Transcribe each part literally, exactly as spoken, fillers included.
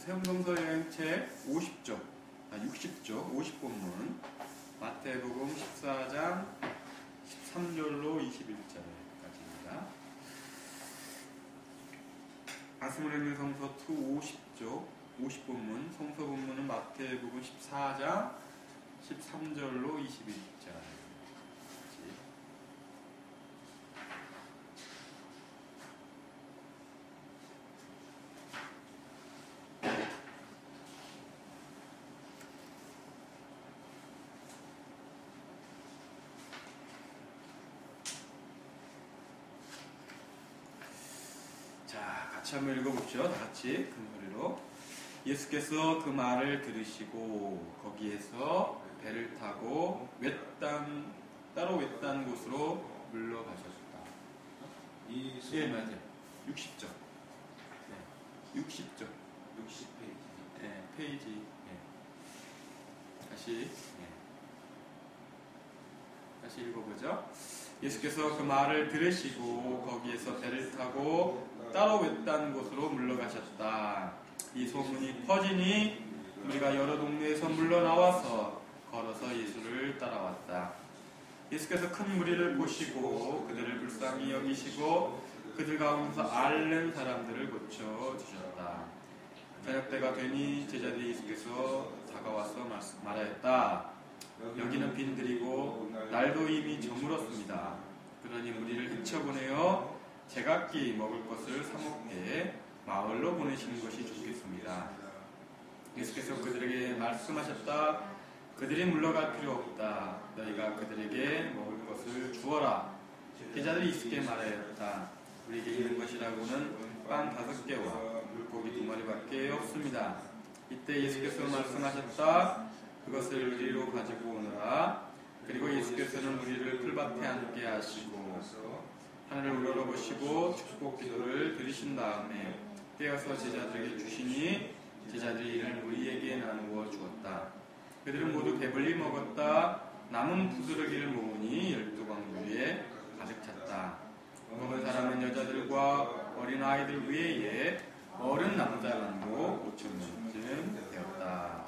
세움성서 여행책 오십 쪽, 아 육십 쪽, 오십 본문 마태복음 십사 장 십삼 절로 이십일 절까지입니다. 가슴을 읽는 성서 이 오십 쪽, 오십 본문, 성서 본문은 마태복음 십사 장 십삼 절로 이십일 절. 자, 같이 한번 읽어봅시다. 다 같이 큰 소리로. 예수께서 그 말을 들으시고 거기에서 배를 타고 외딴 따로 외딴 곳으로 물러가셨다. 이 예, 맞아요. 육십 쪽. 네, 육십 쪽. 육십 페이지. 네, 페이지. 네. 다시. 네. 다시 읽어보죠. 예수께서 그 말을 들으시고 거기에서 배를 타고 따로 외딴 곳으로 물러가셨다. 이 소문이 퍼지니 우리가 여러 동네에서 물러나와서 걸어서 예수를 따라왔다. 예수께서 큰 무리를 보시고 그들을 불쌍히 여기시고 그들 가운데서 앓는 사람들을 고쳐주셨다. 저녁때가 되니 제자들이 예수께서 다가와서 말하였다. 여기는 빈들이고 날도 이미 저물었습니다. 그러니 무리를 헤쳐보내어 제각기 먹을 것을 사먹게 마을로 보내시는 것이 좋겠습니다. 예수께서 그들에게 말씀하셨다. 그들이 물러갈 필요 없다. 너희가 그들에게 먹을 것을 주어라. 제자들이 예수께 말하였다. 우리에게 있는 것이라고는 빵 다섯 개와 물고기 두 마리밖에 없습니다. 이때 예수께서 말씀하셨다. 그것을 이리로 가지고 오너라. 그리고 예수께서는 우리를 풀밭에 앉게 하시고 하늘을 우러러보시고 축복 기도를 드리신 다음에 떼어서 제자들에게 주시니 제자들이 이를 무리에게 나누어 주었다. 그들은 모두 배불리 먹었다. 남은 부스러기를 모으니 열두 광주에 가득 찼다. 먹은 사람은 여자들과 어린 아이들 외에 어른 남자만도 오천 명쯤 되었다.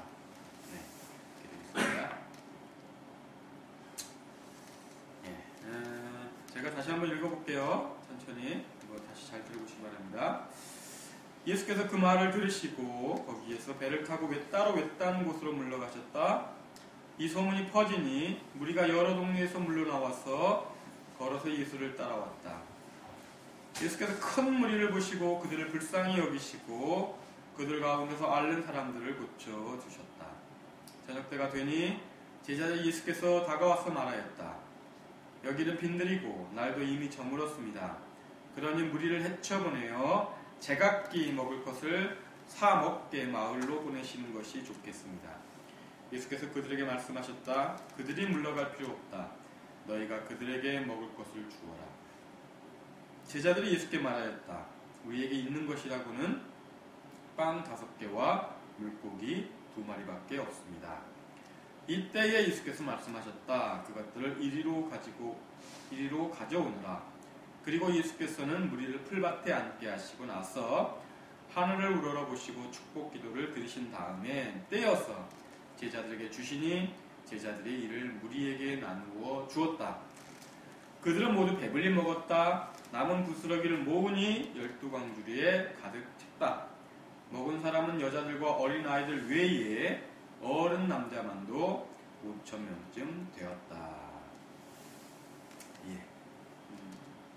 제가 다시 한번 읽어볼게요. 천천히 이거 다시 잘 들어보시기 바랍니다. 예수께서 그 말을 들으시고 거기에서 배를 타고 따로 외딴 곳으로 물러가셨다. 이 소문이 퍼지니 무리가 여러 동네에서 물러나와서 걸어서 예수를 따라왔다. 예수께서 큰 무리를 보시고 그들을 불쌍히 여기시고 그들 가운데서 앓는 사람들을 고쳐주셨다. 저녁때가 되니 제자들이 예수께서 다가와서 말하였다. 여기는 빈들이고 날도 이미 저물었습니다. 그러니 무리를 헤쳐보내어 제각기 먹을 것을 사 먹게 마을로 보내시는 것이 좋겠습니다. 예수께서 그들에게 말씀하셨다. 그들이 물러갈 필요 없다. 너희가 그들에게 먹을 것을 주어라. 제자들이 예수께 말하였다. 우리에게 있는 것이라고는 빵 다섯 개와 물고기 두 마리밖에 없습니다. 이때에 예수께서 말씀하셨다. 그것들을 이리로 가지고 이리로 가져오느라. 그리고 예수께서는 무리를 풀밭에 앉게 하시고 나서 하늘을 우러러보시고 축복 기도를 드리신 다음에 떼어서 제자들에게 주시니 제자들이 이를 무리에게 나누어 주었다. 그들은 모두 배불리 먹었다. 남은 부스러기를 모으니 열두 광주리에 가득 찼다. 먹은 사람은 여자들과 어린 아이들 외에 어른 남자만도 오천 명쯤 되었다. 예. 음.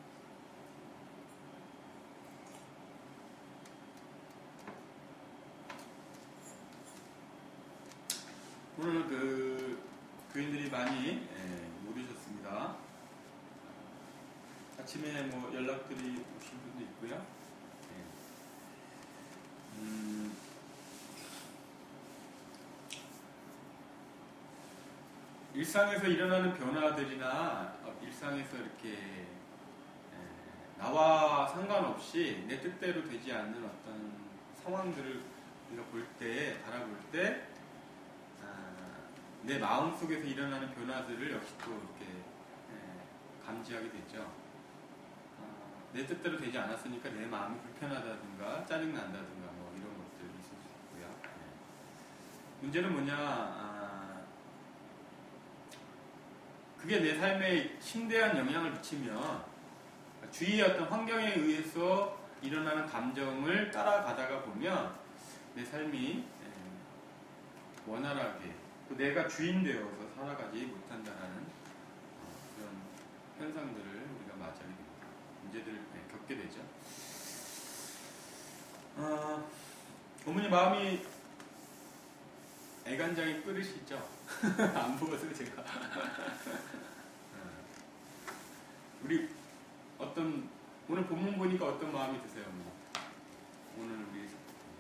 오늘 그 교인들이 많이 예, 못 오셨습니다. 아침에 뭐 연락들이 오신 분도 있고요. 예. 음. 일상에서 일어나는 변화들이나 일상에서 이렇게 나와 상관없이 내 뜻대로 되지 않는 어떤 상황들을 우리가 볼 때, 바라볼 때, 내 마음 속에서 일어나는 변화들을 역시 또 이렇게 감지하게 되죠. 내 뜻대로 되지 않았으니까 내 마음이 불편하다든가 짜증난다든가 뭐 이런 것들이 있을 수 문제는 뭐냐, 아, 그게 내 삶에 심대한 영향을 미치면 주위의 어떤 환경에 의해서 일어나는 감정을 따라가다가 보면 내 삶이 원활하게 또 내가 주인 되어서 살아가지 못한다는 그런 현상들을 우리가 맞이하게 됩니다. 문제들을 겪게 되죠. 어, 어머니 마음이 애간장이 끓으시죠? 안 보고서 제가 우리 어떤 오늘 본문 보니까 어떤 마음이 드세요? 뭐 오늘 우리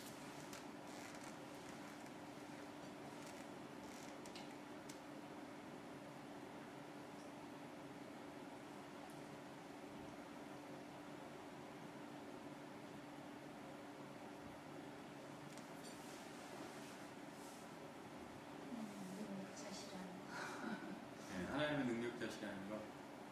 하나님의 능력자시라는 거.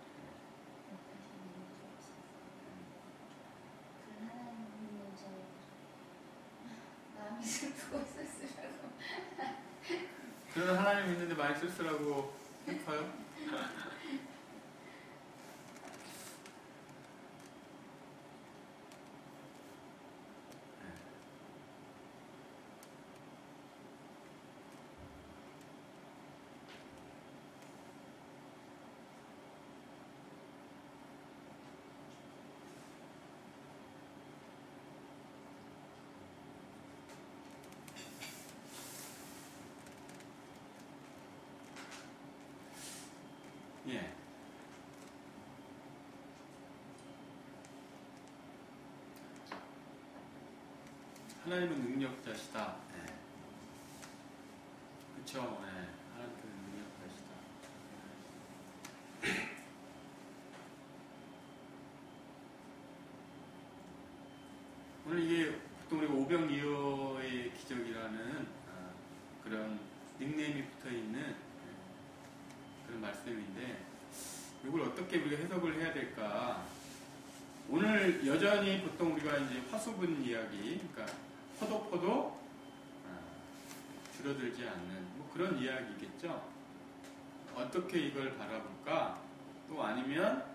마음이 슬프고 쓸쓸하고. 그런 하나님 있는데 많이 쓸쓸하고 슬퍼요? 예. 하나님은 능력자시다. 예. 그쵸? 예. 하나님은 능력자시다. 오늘 이게 보통 우리가 오병이어의 기적이라는 아, 그런 닉네임이 붙어 있는 그런 말씀인데 이걸 어떻게 우리가 해석을 해야 될까? 오늘 여전히 보통 우리가 이제 화수분 이야기, 그러니까 포도 포도 아, 줄어들지 않는 뭐 그런 이야기겠죠. 어떻게 이걸 바라볼까? 또 아니면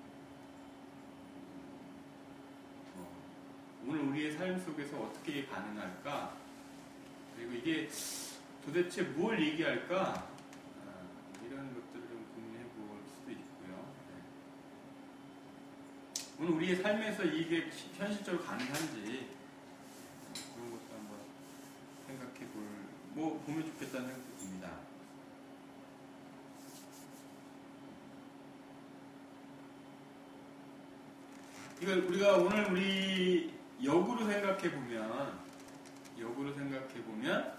어, 오늘 우리의 삶 속에서 어떻게 가능할까? 그리고 이게 도대체 뭘 얘기할까? 이런 것들을 좀 고민해 볼 수도 있고요. 네. 오늘 우리의 삶에서 이게 현실적으로 가능한지 그런 것도 한번 생각해 볼, 뭐 보면 좋겠다는 생각도 듭니다. 이걸 우리가 오늘 우리 역으로 생각해 보면, 역으로 생각해 보면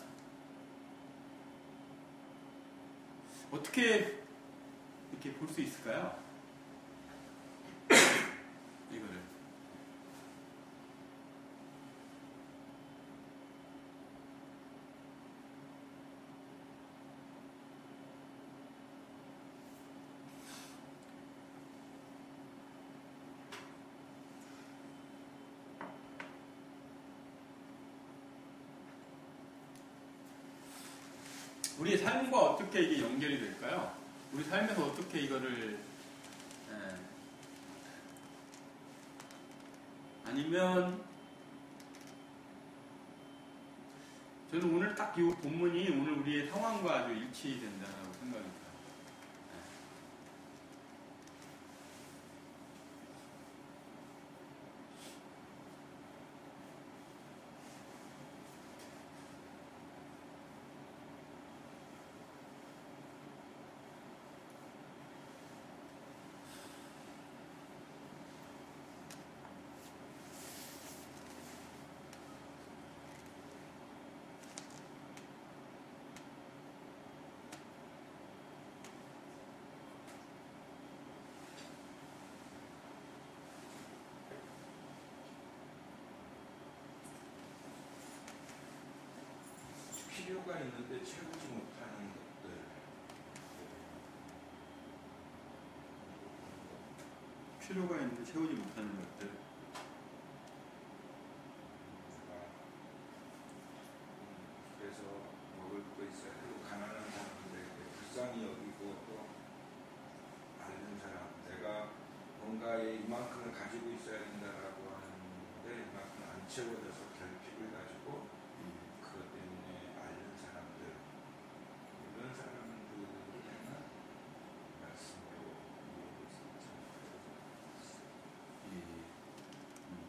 어떻게 이렇게 볼 수 있을까요? 이거를. 우리의 삶과 어떻게 이게 연결이 될까요? 우리 삶에서 어떻게 이거를 예. 아니면 저는 오늘 딱 이 본문이 오늘 우리의 상황과 아주 일치된다고 생각이 들어요. 필요가 있는데 채우지 못하는 것들. 필요가 있는데 채우지 못하는 것들. 그래서 먹을 이만큼을 가지고 있어야 된다라고 하는데 이만큼 안 채워져서 결핍을 가지고 그것 때문에 앓는 사람들 이런 사람들이 하나 말씀으로 이해를 참 예. 음.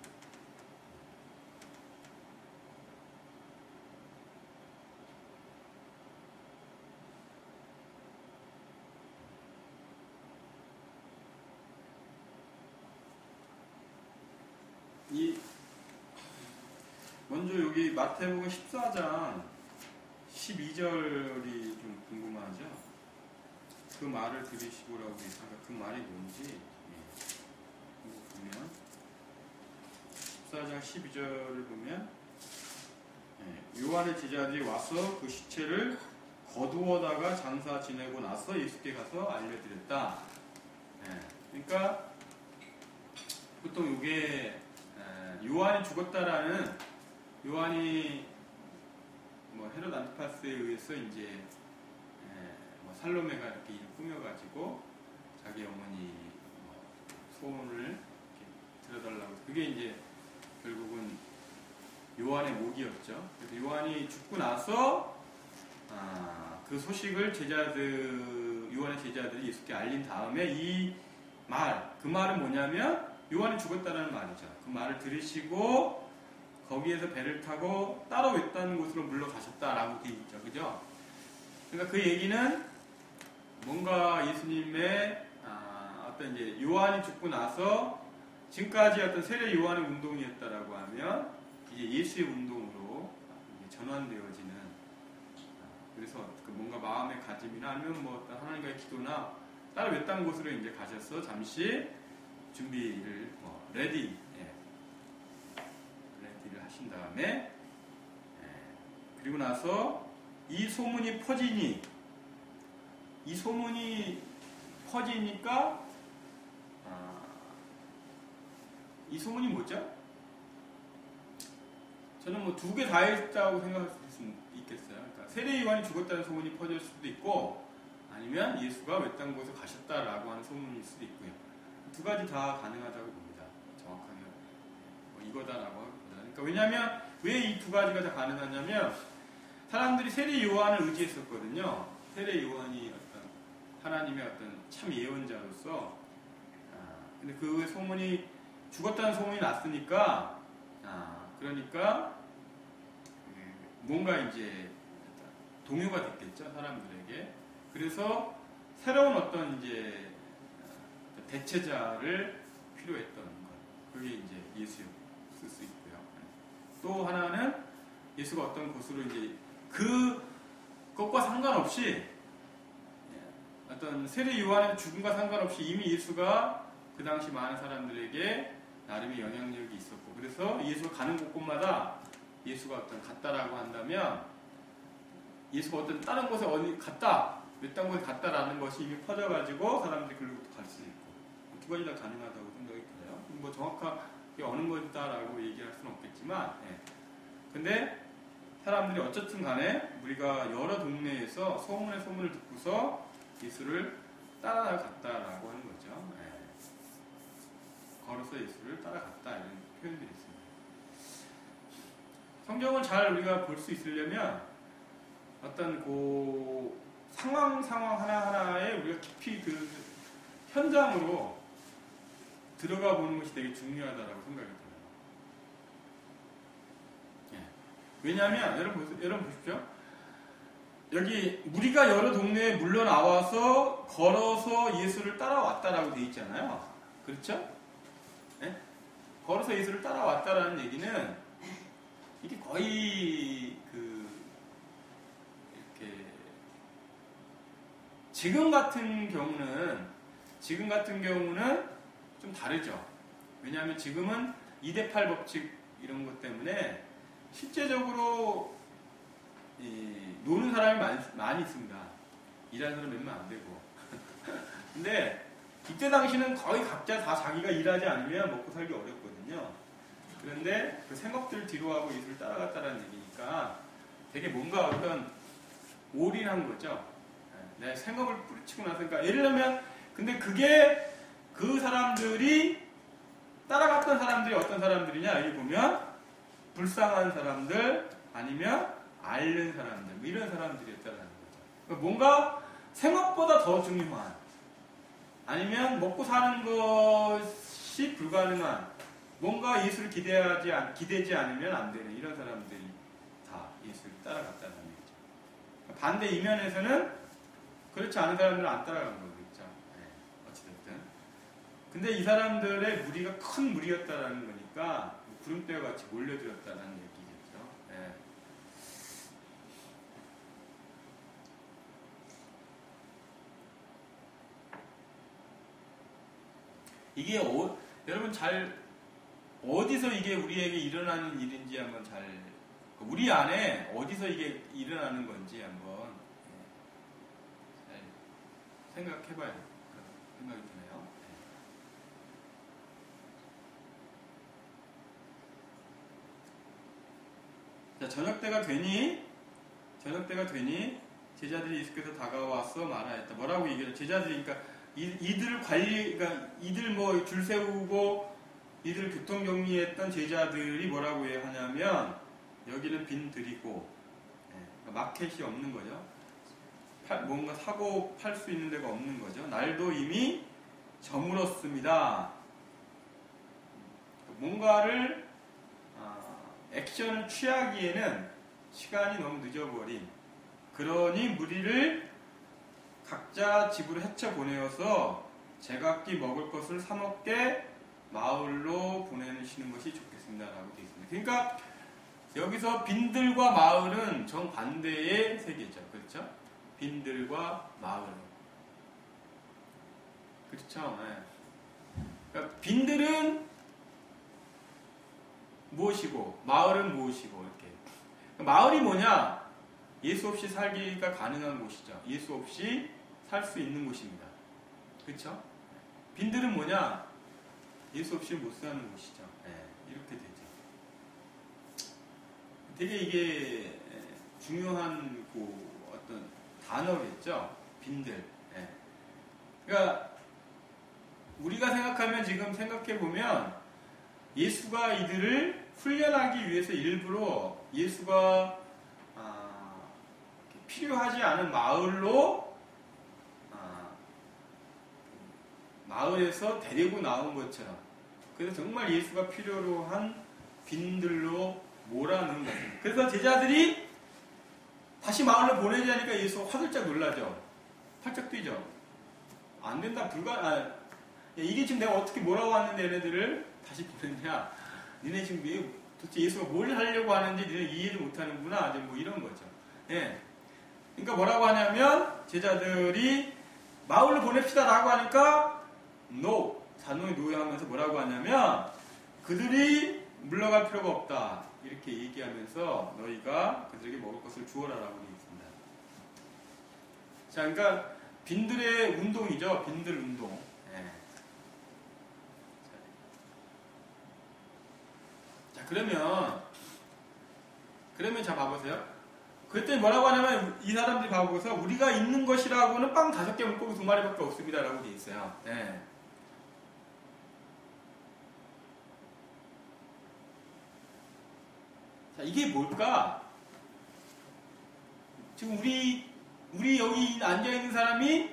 이 먼저 여기 마태복음 십사 장 십이 절이 좀 궁금하죠? 그 말을 들으시고라고 해서 그 말이 뭔지 예. 이거 보면 십사 장 십이 절을 보면 예. 요한의 제자들이 와서 그 시체를 거두어다가 장사 지내고 나서 예수께 가서 알려드렸다. 예. 그러니까 보통 이게 요한이 죽었다라는 요한이 뭐 헤롯 안티파스에 의해서 이제 에, 뭐 살로메가 이렇게 일을 꾸며가지고 자기 어머니 뭐 소원을 이렇게 들어달라고 그게 이제 결국은 요한의 목이었죠. 그래서 요한이 죽고 나서 아, 그 소식을 제자들 요한의 제자들이 예수께 알린 다음에 이 말, 그 말은 뭐냐면 요한이 죽었다는 말이죠. 그 말을 들으시고 거기에서 배를 타고 따로 외딴 곳으로 물러가셨다라고 되어 있죠. 그죠? 그러니까 그 얘기는 뭔가 예수님의 아, 어떤 이제 요한이 죽고 나서 지금까지 어떤 세례 요한의 운동이었다라고 하면 이제 예수의 운동으로 전환되어지는 그래서 그 뭔가 마음의 가짐이나 아니면 뭐 어떤 하나님과의 기도나 따로 외딴 곳으로 이제 가셔서 잠시 준비를 뭐 레디 예. 레디를 하신 다음에 예. 그리고 나서 이 소문이 퍼지니 이 소문이 퍼지니까 아, 이 소문이 뭐죠? 저는 뭐 두 개 다 했다고 생각할 수 있겠어요. 그러니까 세례 요한이 죽었다는 소문이 퍼질 수도 있고 아니면 예수가 외딴 곳에 가셨다라고 하는 소문일 수도 있고요. 두 가지 다 가능하다고 봅니다. 정확하게 뭐 이거다라고 하기보다. 그러니까 왜냐하면 왜 이 두 가지가 다 가능하냐면 사람들이 세례 요한을 의지했었거든요. 세례 요한이 어떤 하나님의 어떤 참 예언자로서 아, 근데 그 소문이 죽었다는 소문이 났으니까 아, 그러니까 뭔가 이제 동요가 됐겠죠 사람들에게. 그래서 새로운 어떤 이제 대체자를 필요했던 것. 그게 이제 예수였을 수 있고요. 또 하나는 예수가 어떤 곳으로 이제 그 것과 상관없이 어떤 세례 요한의 죽음과 상관없이 이미 예수가 그 당시 많은 사람들에게 나름의 영향력이 있었고 그래서 예수가 가는 곳곳마다 예수가 어떤 갔다라고 한다면 예수가 어떤 다른 곳에 어디 갔다 외딴 곳에 갔다라는 것이 이미 퍼져가지고 사람들이 글로 갈 수 있고 두 가지 다 가능하다고 생각이 들어요. 뭐 정확하게 어느 것이다라고 얘기할 수는 없겠지만 예. 근데 사람들이 어쨌든 간에 우리가 여러 동네에서 소문의 소문을 듣고서 예수를 따라갔다라고 하는 거죠. 예. 걸어서 예수를 따라갔다 이런 표현들이 있습니다. 성경을 잘 우리가 볼 수 있으려면 어떤 그 상황 상황 하나하나에 우리가 깊이 그 현장으로 들어가 보는 것이 되게 중요하다고 생각이 들어요. 예. 왜냐하면 여러분, 보세요. 여러분 보십시오. 여기 우리가 여러 동네에 물러나와서 걸어서 예수를 따라왔다라고 되어 있잖아요. 그렇죠? 예? 걸어서 예수를 따라왔다라는 얘기는 이게 거의 그 이렇게 지금 같은 경우는 지금 같은 경우는 좀 다르죠. 왜냐하면 지금은 이 대 팔 법칙 이런 것 때문에 실제적으로 이, 노는 사람이 많이, 많이 있습니다. 일하는 사람 몇 명 안 되고. 근데 이때 당시는 거의 각자 다 자기가 일하지 않으면 먹고 살기 어렵거든요. 그런데 그 생업들을 뒤로하고 예수를 따라갔다는 얘기니까 되게 뭔가 어떤 올인한 거죠. 내 생업을 뿌리치고 나서 그러니까 예를 들면 근데 그게 그 사람들이 따라갔던 사람들이 어떤 사람들이냐? 여기 보면 불쌍한 사람들 아니면 앓는 사람들 뭐 이런 사람들이었다는 거죠. 그러니까 뭔가 생업보다 더 중요한 아니면 먹고 사는 것이 불가능한 뭔가 예수를 기대하지 않, 기대지 않으면 안 되는 이런 사람들이 다 예수를 따라갔다는 얘기죠. 반대 이면에서는 그렇지 않은 사람들은 안 따라간 거겠죠. 네, 어찌됐든. 근데 이 사람들의 무리가 큰 무리였다라는 거니까 구름대와 같이 몰려들었다는 얘기겠죠. 네. 이게 어, 여러분 잘 어디서 이게 우리에게 일어나는 일인지 한번 잘 우리 안에 어디서 이게 일어나는 건지 한번 잘 생각해봐야 돼요. 생각이 드네요. 자, 저녁 때가 되니 저녁 때가 되니 제자들이 예수께서 다가와서 말하였다. 뭐라고 얘기해요? 제자들이 그러니까 이, 이들 관리 그러니까 이들 뭐 줄 세우고 이들 교통 정리했던 제자들이 뭐라고 해야 하냐면 여기는 빈들이고 예, 마켓이 없는 거죠. 팔, 뭔가 사고 팔 수 있는 데가 없는 거죠. 날도 이미 저물었습니다. 뭔가를 어, 액션을 취하기에는 시간이 너무 늦어버린 그러니 무리를 각자 집으로 헤쳐 보내어서 제각기 먹을 것을 사 먹게 마을로 보내시는 것이 좋겠습니다라고 되어 있습니다. 그러니까 여기서 빈들과 마을은 정반대의 세계죠. 그렇죠? 빈들과 마을. 그렇죠? 네. 그러니까 빈들은 무엇이고 마을은 무엇이고 이렇게. 그러니까 마을이 뭐냐? 예수 없이 살기가 가능한 곳이죠. 예수 없이 살 수 있는 곳입니다. 그렇죠? 빈들은 뭐냐? 예수 없이 못 사는 곳이죠. 네, 이렇게 되죠. 되게 이게 중요한 그 어떤 단어겠죠. 빈들. 네. 그러니까 우리가 생각하면 지금 생각해 보면 예수가 이들을 훈련하기 위해서 일부러 예수가 아, 필요하지 않은 마을로 아, 마을에서 데리고 나온 것처럼 그래서 정말 예수가 필요로 한 빈들로 몰아넣은 거죠. 그래서 제자들이 다시 마을로 보내자니까 예수가 화들짝 놀라죠. 활짝 뛰죠. 안 된다, 불가, 아, 이게 지금 내가 어떻게 뭐라고 왔는데 얘네들을 다시 보냈냐. 니네 지금 도대체 예수가 뭘 하려고 하는지 니네 이해를 못하는구나. 뭐 이런 거죠. 예. 그러니까 뭐라고 하냐면 제자들이 마을로 보냅시다 라고 하니까 no. 잔노에 노예하면서 뭐라고 하냐면 그들이 물러갈 필요가 없다. 이렇게 얘기하면서 너희가 그들에게 먹을 것을 주어라 라고 되어 있습니다. 자, 그러니까 빈들의 운동이죠. 빈들 운동. 예. 자, 그러면 그러면 자 봐보세요. 그랬더니 뭐라고 하냐면 이 사람들이 봐보고서 우리가 있는 것이라고는 빵 다섯 개 물고기 두 마리밖에 없습니다 라고 되어 있어요. 예. 자, 이게 뭘까? 지금 우리, 우리 여기 앉아있는 사람이,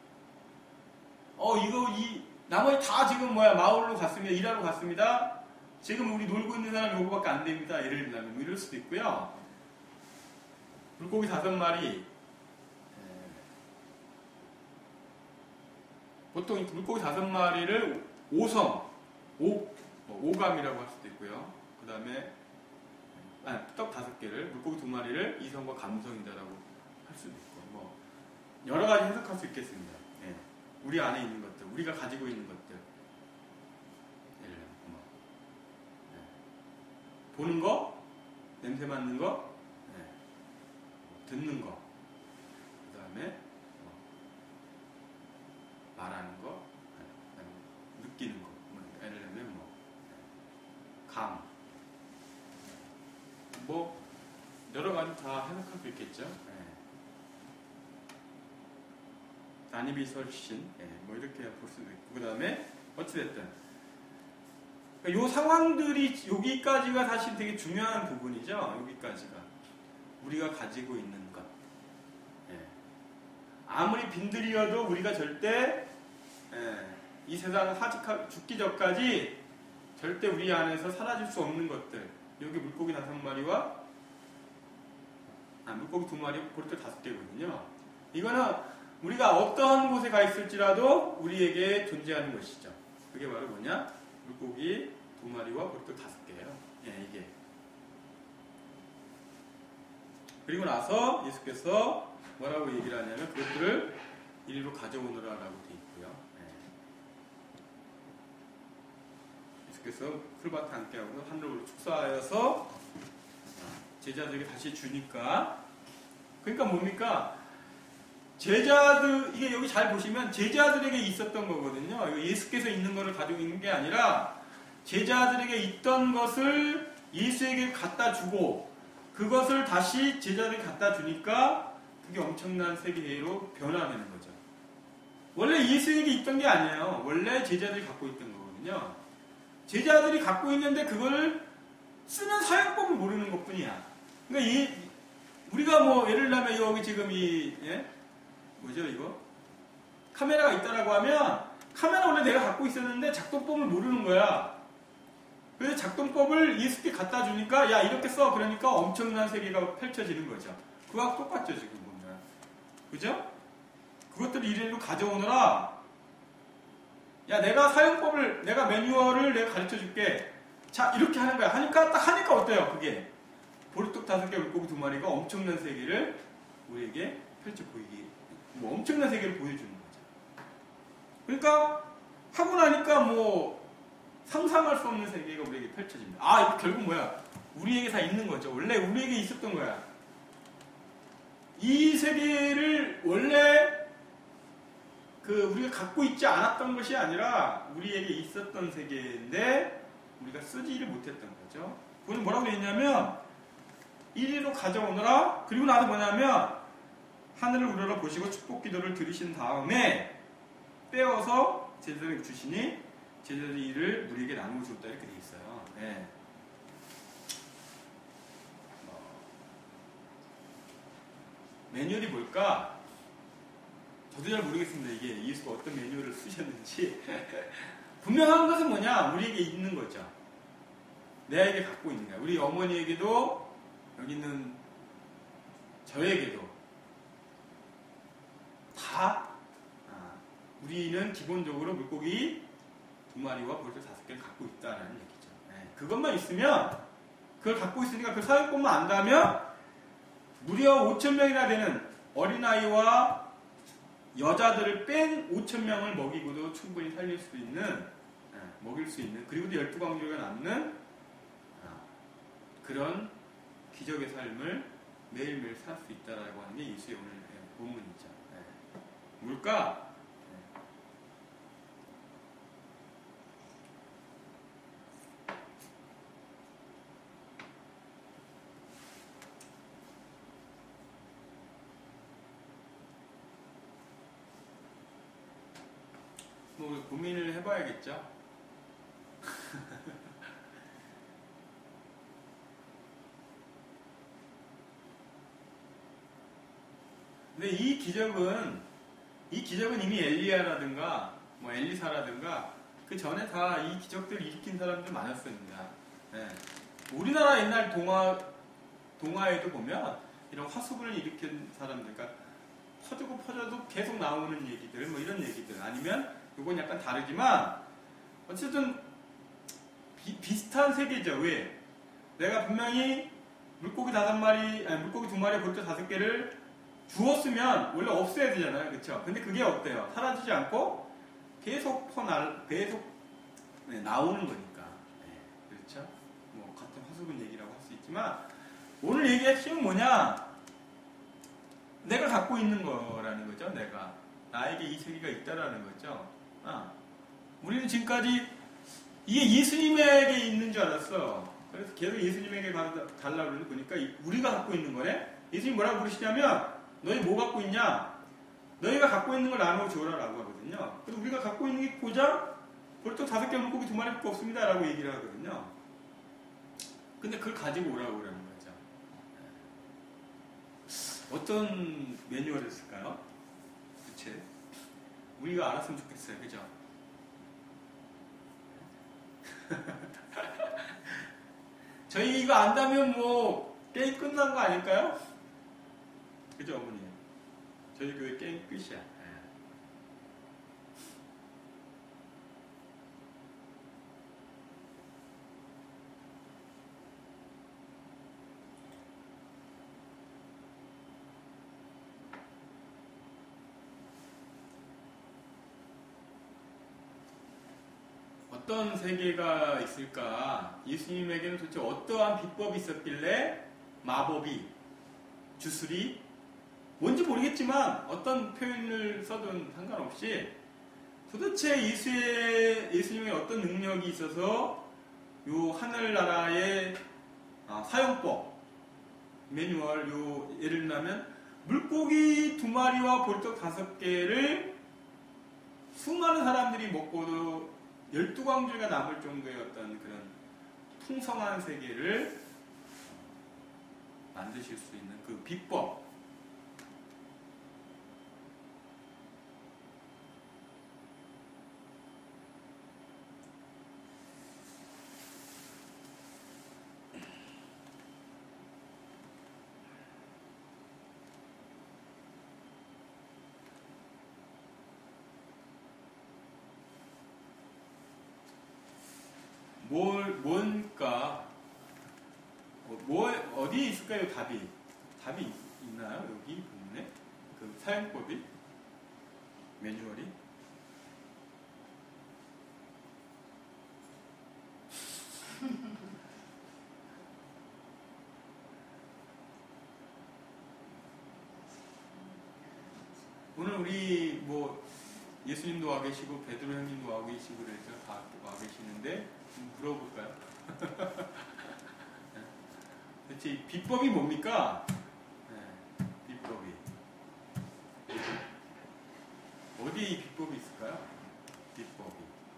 어, 이거, 이, 나머지 다 지금 뭐야, 마을로 갔습니다. 일하러 갔습니다. 지금 우리 놀고 있는 사람이 요거밖에 안 됩니다. 예를 들면, 뭐 이럴 수도 있고요. 물고기 다섯 마리. 보통 물고기 다섯 마리를 오성, 오, 뭐 오감이라고 할 수도 있고요. 그 다음에, 아, 떡 다섯 개를, 물고기 두 마리를 이성과 감성이다라고 할 수도 있고, 뭐, 여러 가지 해석할 수 있겠습니다. 예. 우리 안에 있는 것들, 우리가 가지고 있는 것들. 예를 들면, 뭐, 예. 보는 거, 냄새 맡는 거, 예. 듣는 거, 그 다음에, 뭐, 말하는 거, 예. 느끼는 거, 뭐, 예를 들면, 뭐, 감. 뭐 여러 가지 다 해석할 수 있겠죠. 네. 난입이 설신, 네. 뭐 이렇게 볼 수도 있고 그 다음에 어찌됐든 이 상황들이 여기까지가 사실 되게 중요한 부분이죠. 여기까지가 우리가 가지고 있는 것. 예. 아무리 빈들이어도 우리가 절대 예, 이 세상 하직하, 죽기 전까지 절대 우리 안에서 사라질 수 없는 것들. 여기 물고기 다섯 마리와 아, 물고기 두 마리, 보리털 다섯 개거든요. 이거는 우리가 어떠한 곳에 가 있을지라도 우리에게 존재하는 것이죠. 그게 바로 뭐냐? 물고기 두 마리와 보리털 다섯 개예요. 예, 이게. 그리고 나서 예수께서 뭐라고 얘기를 하냐면 그것들을 이리로 가져오느라라고 되어 있고요. 예. 예수께서 풀밭에 앉게 하고 하늘로 축사하여서 제자들에게 다시 주니까, 그러니까 뭡니까? 제자들, 이게 여기 잘 보시면 제자들에게 있었던 거거든요. 예수께서 있는 거를 가지고 있는 게 아니라 제자들에게 있던 것을 예수에게 갖다 주고 그것을 다시 제자들에게 갖다 주니까 그게 엄청난 세계회로 변화되는 거죠. 원래 예수에게 있던 게 아니에요. 원래 제자들이 갖고 있던 거거든요. 제자들이 갖고 있는데 그걸 쓰는 사용법을 모르는 것 뿐이야. 그러니까 이, 우리가 뭐 예를 들면 여기 지금 이 예? 뭐죠 이거? 카메라가 있다라고 하면 카메라 원래 내가 갖고 있었는데 작동법을 모르는 거야. 그래서 작동법을 예수께 갖다 주니까 야 이렇게 써. 그러니까 엄청난 세계가 펼쳐지는 거죠. 그거하고 똑같죠 지금 보면. 그죠? 그것들을 이리로 가져오느라 야 내가 사용법을 내가 매뉴얼을 내가 가르쳐 줄게. 자 이렇게 하는 거야. 하니까 딱 하니까 어때요 그게? 보리떡 다섯 개 물고기 두 마리가 엄청난 세계를 우리에게 펼쳐 보이기 뭐 엄청난 세계를 보여주는 거죠. 그러니까 하고 나니까 뭐 상상할 수 없는 세계가 우리에게 펼쳐집니다. 아, 이거 결국 뭐야? 우리에게 다 있는 거죠. 원래 우리에게 있었던 거야. 이 세계를 원래 그 우리가 갖고 있지 않았던 것이 아니라 우리에게 있었던 세계인데 우리가 쓰지를 못했던 거죠. 그건 뭐라고 되어 있냐면 이리로 가져오느라 그리고 나서 뭐냐면 하늘을 우러러 보시고 축복 기도를 들으신 다음에 빼어서 제자들에게 주시니 제자들이 이를 우리에게 나누어 주었다 이렇게 되어 있어요. 네. 어, 매뉴얼이 뭘까? 저도 잘 모르겠습니다. 이게 예수가 어떤 매뉴얼을 쓰셨는지. 분명한 것은 뭐냐? 우리에게 있는 거죠. 내에게 갖고 있는 거야. 우리 어머니에게도 여기 있는 저에게도 다 아, 우리는 기본적으로 물고기 두 마리와 보리털 다섯 개를 갖고 있다는 얘기죠. 네, 그것만 있으면 그걸 갖고 있으니까 그 사용법만 안다면 무려 오천 명이나 되는 어린아이와 여자들을 뺀 오천 명을 먹이고도 충분히 살릴 수 있는 네, 먹일 수 있는 그리고도 열두 광주가 남는 아, 그런 기적의 삶을 매일매일 살 수 있다라고 하는 게 예수의 오늘 본문이죠. 네. 뭘까? 뭐 고민을 해봐야겠죠. 근데 이 기적은 이 기적은 이미 엘리야라든가 뭐 엘리사라든가 그 전에 다 이 기적들을 일으킨 사람들 많았습니다. 네. 우리나라 옛날 동화 동화에도 보면 이런 화수분을 일으킨 사람들, 그러니까 퍼주고 퍼져도 계속 나오는 얘기들, 뭐 이런 얘기들 아니면 이건 약간 다르지만 어쨌든 비, 비슷한 세계죠. 왜? 내가 분명히 물고기 다섯 마리, 아니 물고기 두 마리, 보리털 다섯 개를 주었으면 원래 없애야 되잖아요. 그렇죠? 근데 그게 어때요? 사라지지 않고 계속 퍼날, 계속 네, 나오는 거니까. 네, 그렇죠? 뭐 같은 화수분 얘기라고 할 수 있지만 오늘 얘기할 핵심은 뭐냐? 내가 갖고 있는 거라는 거죠. 내가 나에게 이 세계가 있다라는 거죠. 아, 우리는 지금까지 이게 예수님에게 있는 줄 알았어. 그래서 계속 예수님에게 달라고 그러는데 보니까 우리가 갖고 있는 거네. 예수님 뭐라고 부르시냐면 너희 뭐 갖고 있냐? 너희가 갖고 있는 걸 나누어 주어라 라고 하거든요. 그래서 우리가 갖고 있는 게 고작 보리떡 다섯 개 물고기 두 마리밖에 없습니다라고 얘기를 하거든요. 근데 그걸 가지고 오라고 그러는 거죠. 어떤 매뉴얼이었을까요? 대체 우리가 알았으면 좋겠어요. 그죠? 저희 이거 안다면 뭐 게임 끝난 거 아닐까요? 그죠, 어머니? 저희 교회 게임 끝이야. 어떤 세계가 있을까? 예수님에게는 도대체 어떠한 비법이 있었길래 마법이, 주술이, 뭔지 모르겠지만 어떤 표현을 써든 상관없이 도대체 예수의, 예수님의 어떤 능력이 있어서 요 하늘나라의 아, 사용법, 매뉴얼, 요 예를 들면 물고기 두 마리와 보리떡 다섯 개를 수많은 사람들이 먹고도 열두 광주가 남을 정도의 어떤 그런 풍성한 세계를 만드실 수 있는 그 비법. 뭘, 뭔가, 뭐, 어디에 있을까요, 답이? 답이 있나요? 여기 부분에? 그 사용법이? 매뉴얼이? 오늘 우리 뭐 예수님도 와 계시고 베드로 형님도 와 계시고 그래서 다 와 계시는데 좀 물어볼까요? 대체 비법이 뭡니까? 네, 비법이 어디에 이 비법이 있을까요? 비법이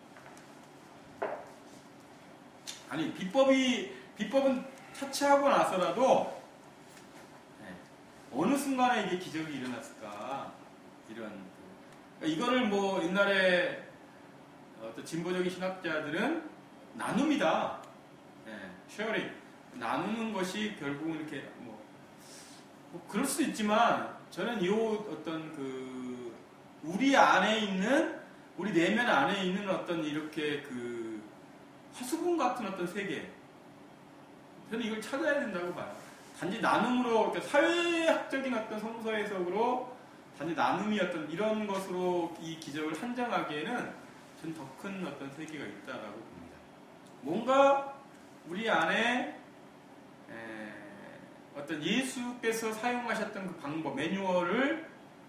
아니 비법이 비법은 차치하고 나서라도 네, 어느 순간에 이게 기적이 일어났을까? 이런 그러니까 이거를 뭐 옛날에 어떤 진보적인 신학자들은 나눔이다. 예, 쉐어링. 나누는 것이 결국은 이렇게 뭐, 뭐 그럴 수도 있지만 저는 이 어떤 그 우리 안에 있는 우리 내면 안에 있는 어떤 이렇게 그 화수분 같은 어떤 세계 저는 이걸 찾아야 된다고 봐요. 단지 나눔으로 그러니까 사회학적인 어떤 성서 해석으로 단지 나눔이 어떤 이런 것으로 이 기적을 한정하기에는 전 더 큰 어떤 세계가 있다라고 봅니다. 뭔가 우리 안에 에, 어떤 예수께서 사용하셨던 그 방법, 매뉴얼을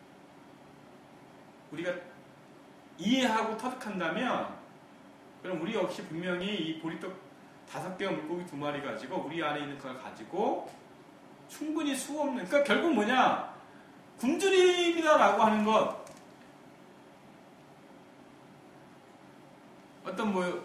우리가 이해하고 터득한다면 그럼 우리 역시 분명히 이 보리떡 다섯 개와 물고기 두 마리 가지고 우리 안에 있는 걸 가지고 충분히 수없는 그러니까 결국 뭐냐 굶주림이다라고 하는 것 어떤 뭐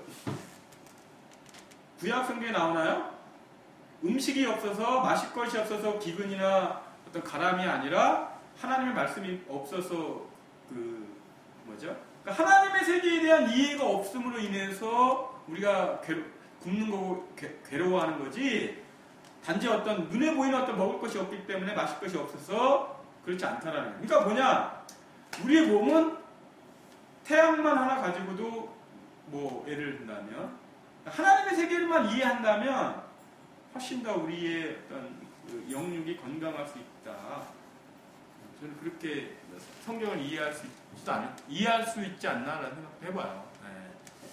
구약 성경에 나오나요? 음식이 없어서 마실 것이 없어서 기근이나 어떤 가람이 아니라 하나님의 말씀이 없어서 그 뭐죠? 그러니까 하나님의 세계에 대한 이해가 없음으로 인해서 우리가 괴, 굶는 거고 괴, 괴로워하는 거지 단지 어떤 눈에 보이는 어떤 먹을 것이 없기 때문에 마실 것이 없어서 그렇지 않다라는 거예요. 그러니까 뭐냐? 우리의 몸은 태양만 하나 가지고도 뭐 예를 든다면 하나님의 세계를만 이해한다면 훨씬 더 우리의 어떤 그 영육이 건강할 수 있다. 저는 그렇게 성경을 이해할 수 있지 않, 이해할 수 있지 않나라는 생각도 해봐요. 네.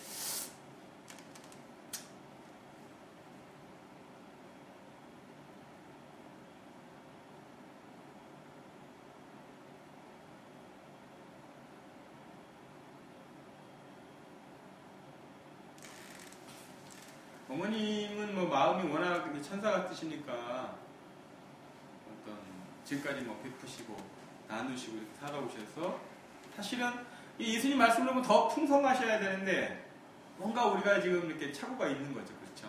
어머님은 뭐 마음이 워낙 천사 같으시니까 어떤 지금까지 뭐 베푸시고 나누시고 이렇게 살아오셔서 사실은 이 예수님 말씀으로 보면 더 풍성하셔야 되는데 뭔가 우리가 지금 이렇게 착오가 있는 거죠. 그렇죠?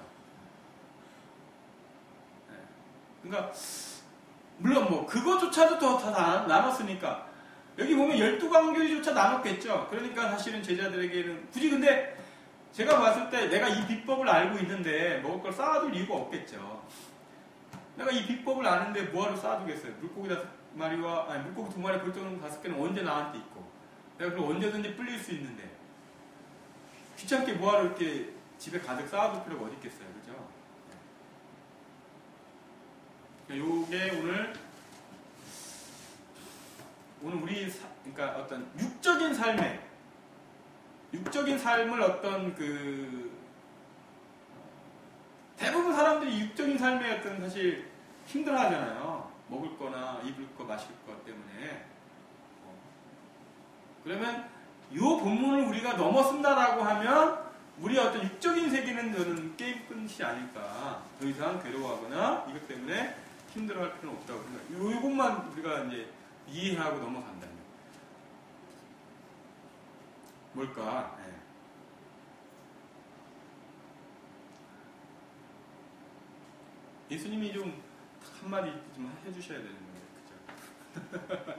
네. 그러니까 물론 뭐 그거조차도 더 다 나눴으니까 여기 보면 열두 광교리조차 나눴겠죠. 그러니까 사실은 제자들에게는 굳이 근데 제가 봤을 때 내가 이 비법을 알고 있는데 먹을 걸 쌓아둘 이유가 없겠죠. 내가 이 비법을 아는데 뭐하러 쌓아두겠어요. 물고기 다섯 마리와 아니 물고기 두 마리 골동은 다섯 개는 언제 나한테 있고 내가 그걸 언제든지 불릴 수 있는데 귀찮게 뭐하러 이렇게 집에 가득 쌓아둘 필요가 어디 있겠어요. 그죠? 요게 오늘 오늘 우리 사, 그러니까 어떤 육적인 삶에 육적인 삶을 어떤 그 대부분 사람들이 육적인 삶에 어떤 사실 힘들어하잖아요. 먹을 거나 입을 거 마실 거 때문에. 그러면 이 본문을 우리가 넘어쓴다라고 하면 우리의 어떤 육적인 세계는 저는 게임 끝이 아닐까. 더 이상 괴로워하거나 이것 때문에 힘들어할 필요는 없다고 생각해요. 이것만 우리가 이제 이해하고 넘어간다면 뭘까? 네. 예수님이 좀 한마디 좀 해주셔야 되는 거예요. 그죠?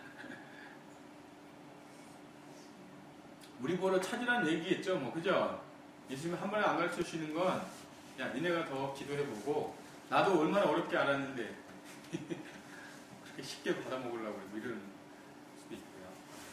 우리 보러 찾으라는 얘기겠죠, 뭐, 그죠? 예수님이 한 번에 안 가르쳐 주시는 건, 야, 니네가 더 기도해보고, 나도 얼마나 어렵게 알았는데, 그렇게 쉽게 받아먹으려고 뭐 이런 수도 있고요.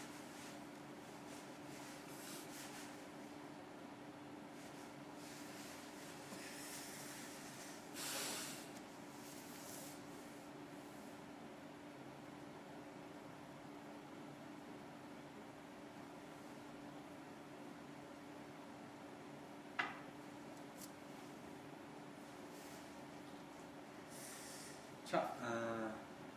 자, 아,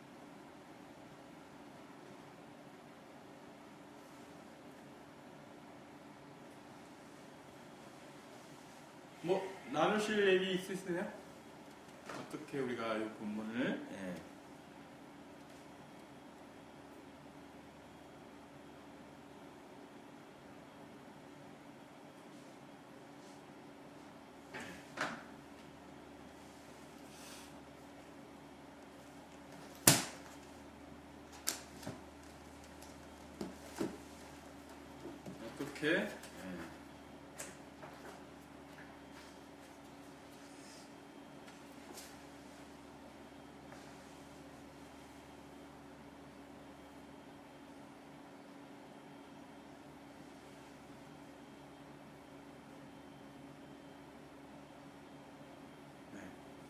뭐 나누실 얘기 있으세요? 어떻게 우리가 이 본문을 예. 어떻게 예. 네.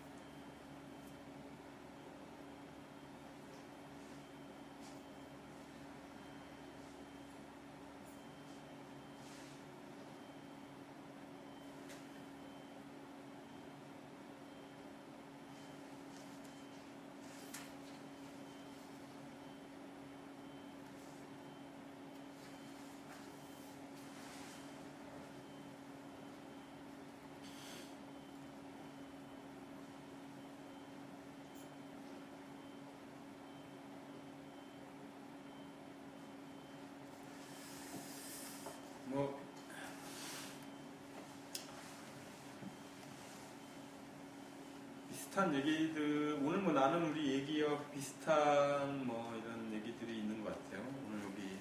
뭐 비슷한 얘기들 오늘 뭐 나눈 우리 얘기와 비슷한 뭐 이런 얘기들이 있는 것 같아요. 오늘 여기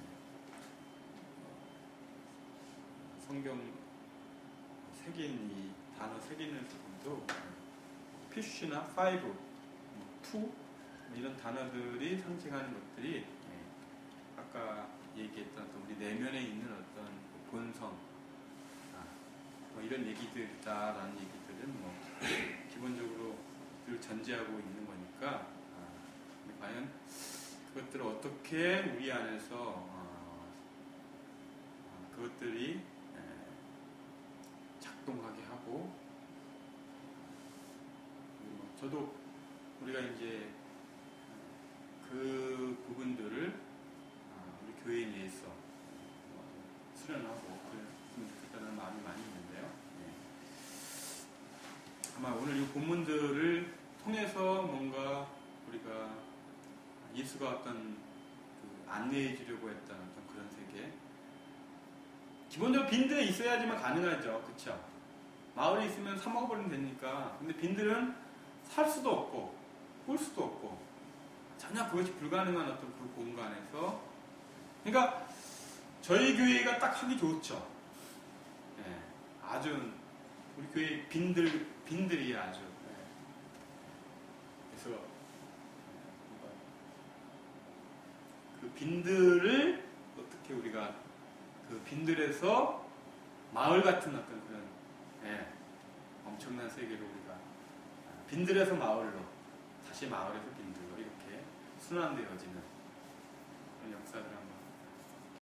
성경 새긴 이 단어 새기는 부분도 피쉬나 파이브, 투 이런 단어들이 상징하는 것들이 아까 얘기했던 어떤 우리 내면에 있는 어떤 본성 아, 뭐 이런 얘기들이다라는 얘기들은 뭐 기본적으로 늘 전제하고 있는 거니까 아, 과연 그것들을 어떻게 우리 안에서 어, 어, 그것들이 에, 작동하게 하고 뭐 저도 우리가 이제 그 부분들을 우리 교회에 의해서 수련하고 그랬으면 좋겠다는 마음이 많이 있는데요. 네. 아마 오늘 이 본문들을 통해서 뭔가 우리가 예수가 어떤 그 안내해 주려고 했던 어떤 그런 세계 기본적으로 빈들에 있어야지만 가능하죠. 그쵸? 마을에 있으면 사 먹어버리면 되니까. 근데 빈들은 살 수도 없고, 꿀 수도 없고, 전혀 그것이 불가능한 어떤 그 공간에서. 그러니까, 저희 교회가 딱 하기 좋죠. 예, 아주, 우리 교회 빈들, 빈들이 아주. 예. 그래서, 그 빈들을 어떻게 우리가 그 빈들에서 마을 같은 어떤 그런 예, 엄청난 세계로 우리가 빈들에서 마을로 다시 마을에서 빈들로 이렇게 순환되어지는 그런 역사들